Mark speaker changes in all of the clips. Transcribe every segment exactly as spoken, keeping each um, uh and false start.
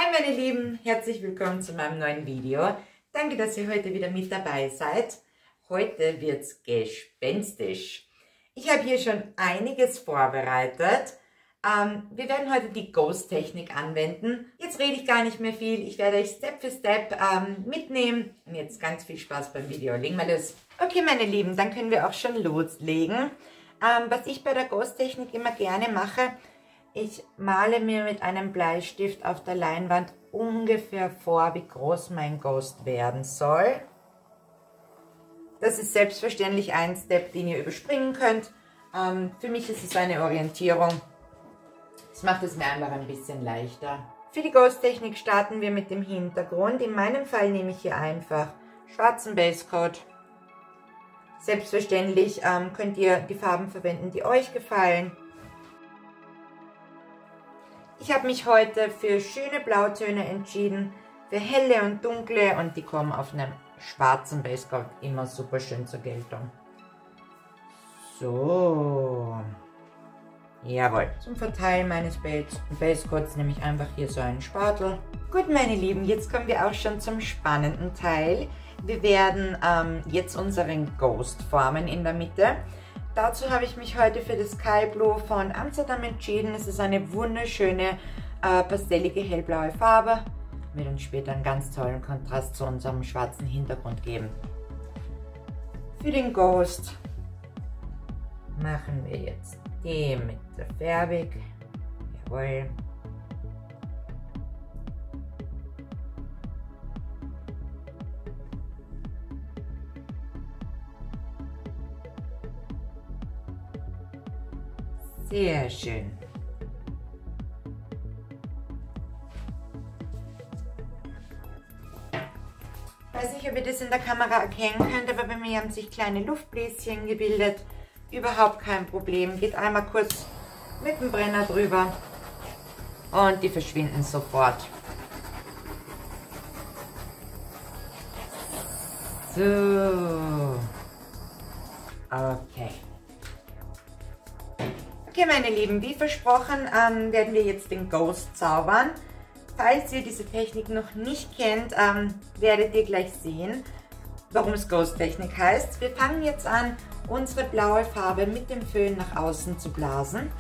Speaker 1: Hi meine Lieben, herzlich willkommen zu meinem neuen Video. Danke, dass ihr heute wieder mit dabei seid. Heute wird's gespenstisch. Ich habe hier schon einiges vorbereitet. Ähm, wir werden heute die Ghost-Technik anwenden. Jetzt rede ich gar nicht mehr viel. Ich werde euch Step für Step ähm, mitnehmen. Und jetzt ganz viel Spaß beim Video. Legen wir los. Okay meine Lieben, dann können wir auch schon loslegen. Ähm, was ich bei der Ghost-Technik immer gerne mache, ich male mir mit einem Bleistift auf der Leinwand ungefähr vor, wie groß mein Ghost werden soll. Das ist selbstverständlich ein Step, den ihr überspringen könnt. Ähm, für mich ist es eine Orientierung. Das macht es mir einfach ein bisschen leichter. Für die Ghost-Technik starten wir mit dem Hintergrund. In meinem Fall nehme ich hier einfach schwarzen Basecoat. Selbstverständlich ähm, könnt ihr die Farben verwenden, die euch gefallen. Ich habe mich heute für schöne Blautöne entschieden, für helle und dunkle, und die kommen auf einem schwarzen Basecoat immer super schön zur Geltung. So, jawohl. Zum Verteilen meines Basecoats nehme ich einfach hier so einen Spatel. Gut meine Lieben, jetzt kommen wir auch schon zum spannenden Teil. Wir werden ähm, jetzt unseren Ghost formen in der Mitte. Dazu habe ich mich heute für das Sky Blue von Amsterdam entschieden. Es ist eine wunderschöne, äh, pastellige, hellblaue Farbe. Wird uns später einen ganz tollen Kontrast zu unserem schwarzen Hintergrund geben. Für den Ghost machen wir jetzt die Mitte färbig. Jawohl. Sehr schön. Ich weiß nicht, ob ihr das in der Kamera erkennen könnt, aber bei mir haben sich kleine Luftbläschen gebildet. Überhaupt kein Problem. Geht einmal kurz mit dem Brenner drüber und die verschwinden sofort. So. Okay. Okay meine Lieben, wie versprochen ähm, werden wir jetzt den Ghost zaubern. Falls ihr diese Technik noch nicht kennt, ähm, werdet ihr gleich sehen, warum es Ghost-Technik heißt. Wir fangen jetzt an, unsere blaue Farbe mit dem Föhn nach außen zu blasen.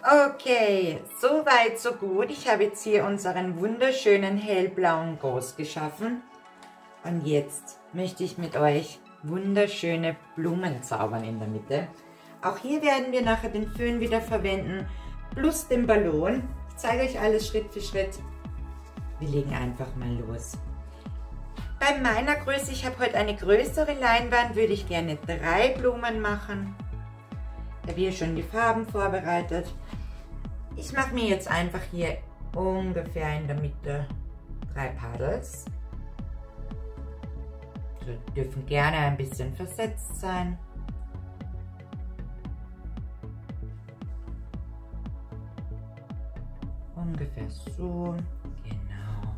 Speaker 1: Okay, so weit, so gut. Ich habe jetzt hier unseren wunderschönen hellblauen Ghost geschaffen. Und jetzt möchte ich mit euch wunderschöne Blumen zaubern in der Mitte. Auch hier werden wir nachher den Föhn wieder verwenden, plus den Ballon. Ich zeige euch alles Schritt für Schritt. Wir legen einfach mal los. Bei meiner Größe, ich habe heute eine größere Leinwand, würde ich gerne drei Blumen machen. Ich habe hier schon die Farben vorbereitet. Ich mache mir jetzt einfach hier ungefähr in der Mitte drei Paddels. Die dürfen gerne ein bisschen versetzt sein. Ungefähr so, genau.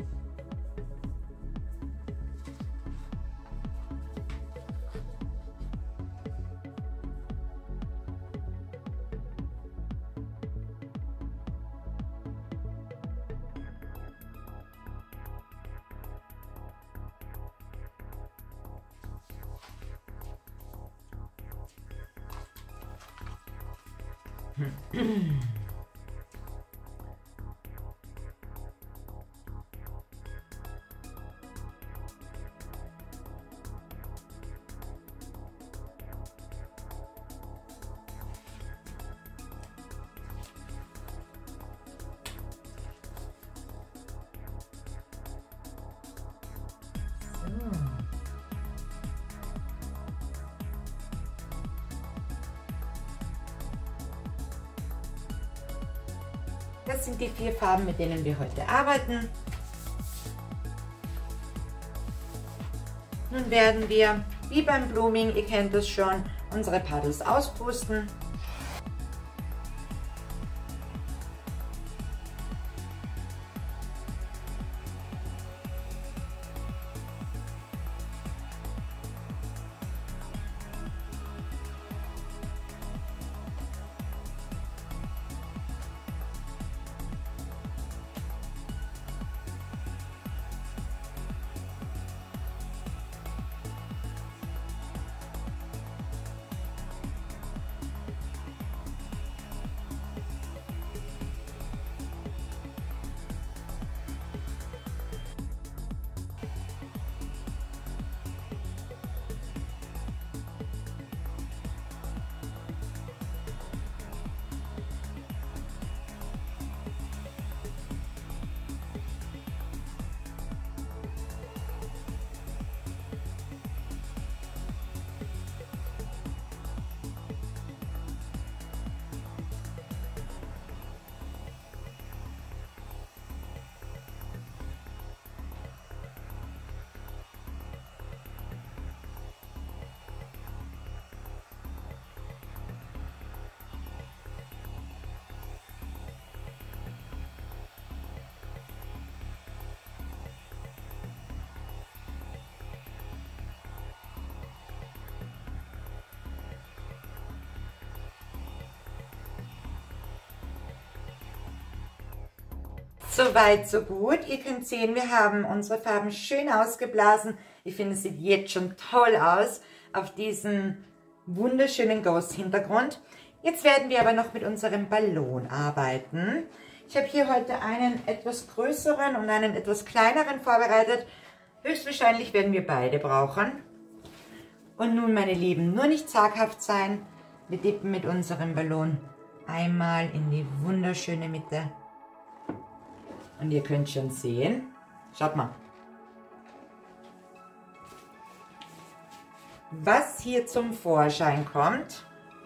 Speaker 1: Das sind die vier Farben, mit denen wir heute arbeiten. Nun werden wir, wie beim Blooming, ihr kennt das schon, unsere Paddels auspusten. Soweit, so gut. Ihr könnt sehen, wir haben unsere Farben schön ausgeblasen. Ich finde, es sieht jetzt schon toll aus auf diesem wunderschönen Ghost-Hintergrund. Jetzt werden wir aber noch mit unserem Ballon arbeiten. Ich habe hier heute einen etwas größeren und einen etwas kleineren vorbereitet. Höchstwahrscheinlich werden wir beide brauchen. Und nun, meine Lieben, nur nicht zaghaft sein. Wir dippen mit unserem Ballon einmal in die wunderschöne Mitte. Und ihr könnt schon sehen, schaut mal, was hier zum Vorschein kommt.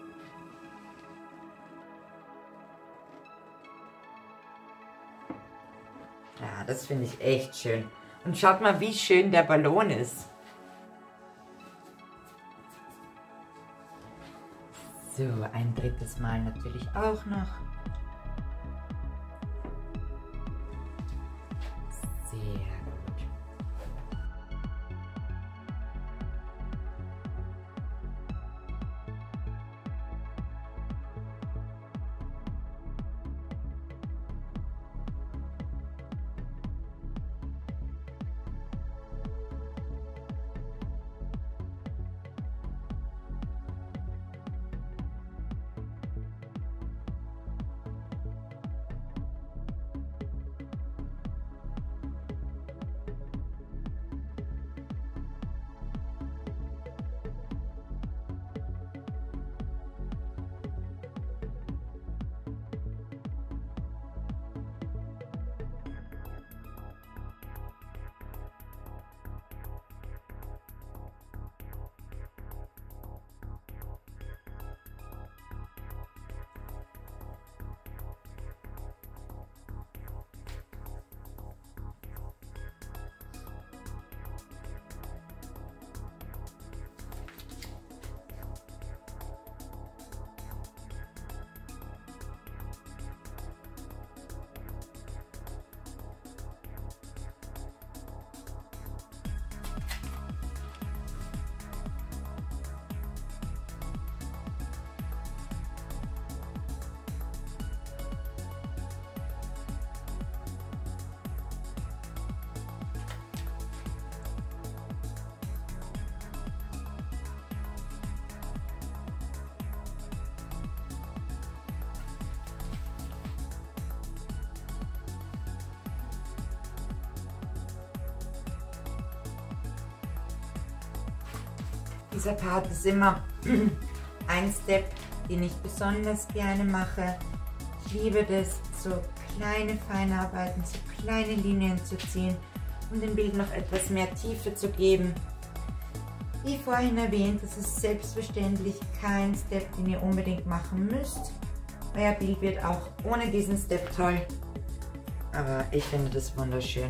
Speaker 1: Ja, das finde ich echt schön. Und schaut mal, wie schön der Ballon ist. So, ein drittes Mal natürlich auch noch. Sehr gut. Dieser Part ist immer ein Step, den ich besonders gerne mache. Ich liebe das, so kleine Feinarbeiten, so kleine Linien zu ziehen, um dem Bild noch etwas mehr Tiefe zu geben. Wie vorhin erwähnt, das ist selbstverständlich kein Step, den ihr unbedingt machen müsst. Euer Bild wird auch ohne diesen Step toll, aber ich finde das wunderschön.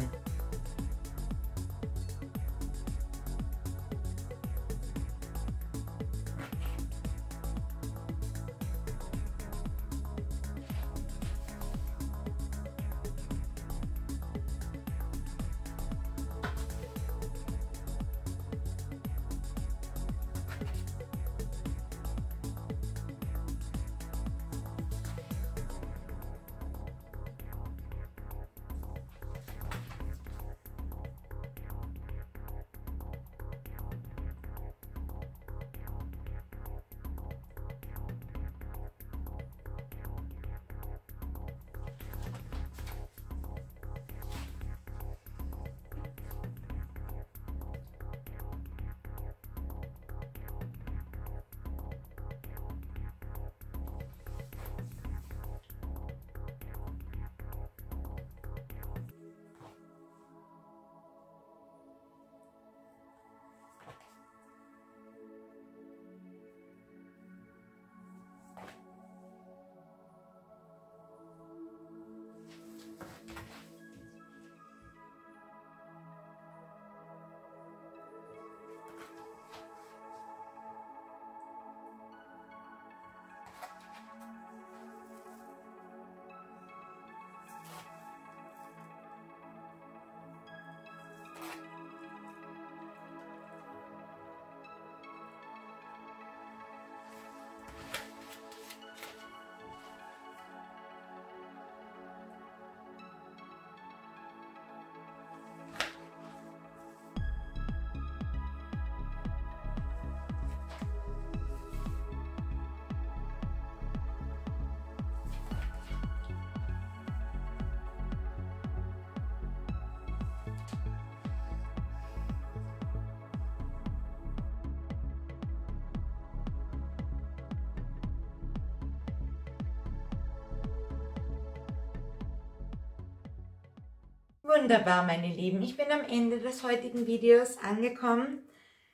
Speaker 1: Wunderbar, meine Lieben. Ich bin am Ende des heutigen Videos angekommen.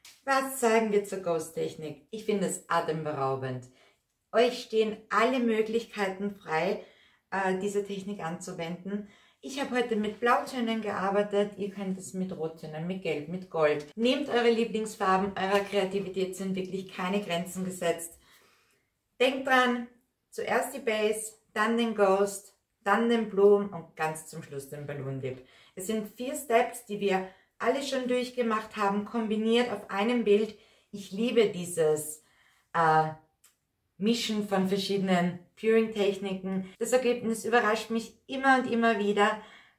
Speaker 1: Was sagen wir zur Ghost-Technik? Ich finde es atemberaubend. Euch stehen alle Möglichkeiten frei, äh, diese Technik anzuwenden. Ich habe heute mit Blautönen gearbeitet. Ihr könnt es mit Rottönen, mit Gelb, mit Gold. Nehmt eure Lieblingsfarben. Eurer Kreativität sind wirklich keine Grenzen gesetzt. Denkt dran, zuerst die Base, dann den Ghost, dann den Blumen und ganz zum Schluss den Balloon Dip. Es sind vier Steps, die wir alle schon durchgemacht haben, kombiniert auf einem Bild. Ich liebe dieses äh, Mischen von verschiedenen Puring-Techniken. Das Ergebnis überrascht mich immer und immer wieder.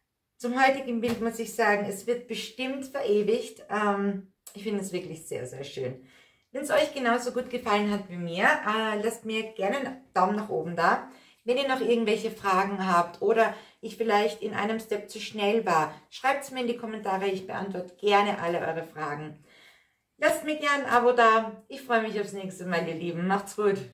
Speaker 1: Zum heutigen Bild muss ich sagen, es wird bestimmt verewigt. Ähm, ich finde es wirklich sehr, sehr schön. Wenn es euch genauso gut gefallen hat wie mir, äh, lasst mir gerne einen Daumen nach oben da. Wenn ihr noch irgendwelche Fragen habt oder ich vielleicht in einem Step zu schnell war, schreibt es mir in die Kommentare, ich beantworte gerne alle eure Fragen. Lasst mir gerne ein Abo da. Ich freue mich aufs nächste Mal, ihr Lieben. Macht's gut.